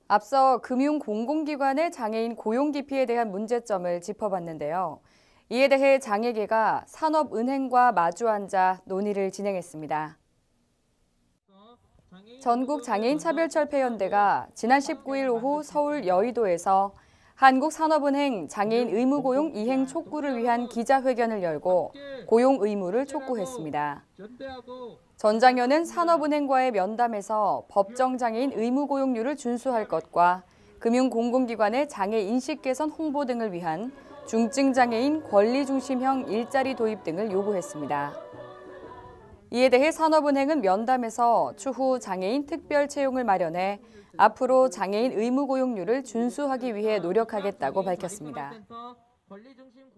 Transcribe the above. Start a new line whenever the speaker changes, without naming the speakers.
앞서 금융공공기관의 장애인 고용 기피에 대한 문제점을 짚어봤는데요. 이에 대해 장애계가 산업은행과 마주 앉아 논의를 진행했습니다. 전국장애인차별철폐연대가 지난 19일 오후 서울 여의도에서 한국산업은행 장애인 의무고용 이행 촉구를 위한 기자회견을 열고 고용 의무를 촉구했습니다. 전 장현은 산업은행과의 면담에서 법정장애인 의무고용률을 준수할 것과 금융공공기관의 장애 인식 개선 홍보 등을 위한 중증장애인 권리중심형 일자리 도입 등을 요구했습니다. 이에 대해 산업은행은 면담에서 추후 장애인 특별 채용을 마련해 앞으로 장애인 의무 고용률을 준수하기 위해 노력하겠다고 밝혔습니다.